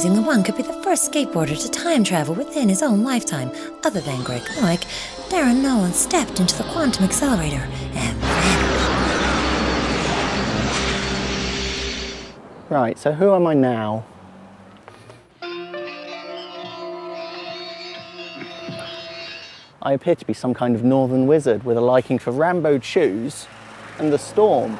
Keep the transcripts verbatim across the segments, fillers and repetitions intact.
surprising that one could be the first skateboarder to time travel within his own lifetime. Other than Greg Noack, Darren Nolan stepped into the quantum accelerator and vanished. Right, so who am I now? I appear to be some kind of northern wizard with a liking for Ramboed shoes and the storm.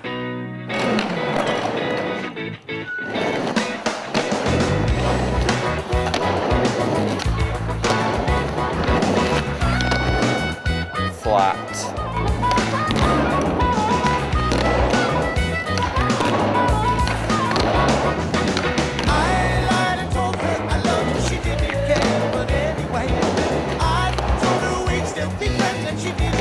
Flat. She